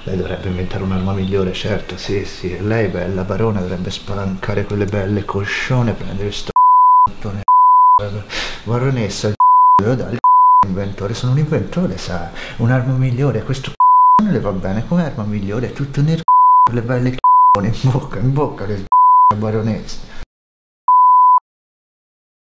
Lei dovrebbe inventare un'arma migliore, certo, sì, sì. Lei, bella barona, dovrebbe spalancare quelle belle coscione, prendere sto c***o. Baronessa, devo dare il inventore, sono un inventore, sa, un'arma migliore, questo c***o le va bene come arma migliore, è tutto nel c***o, le belle c***o in bocca che baronessa.